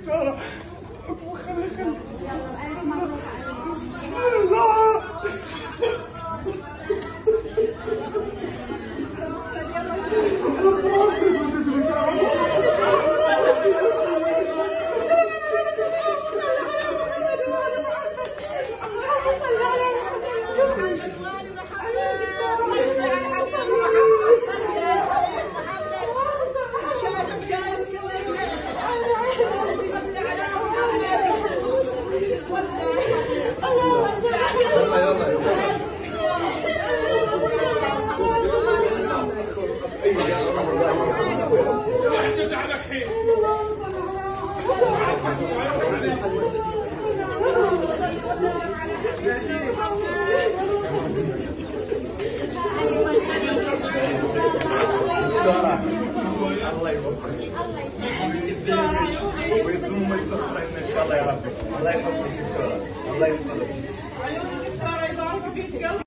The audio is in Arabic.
دكتورة. خلي بسم الله. الله يوفقك ويديمش ويدوم ما يسخرين ان شاء الله يا ربي. الله يحفظك دكتورة. الله يحفظك.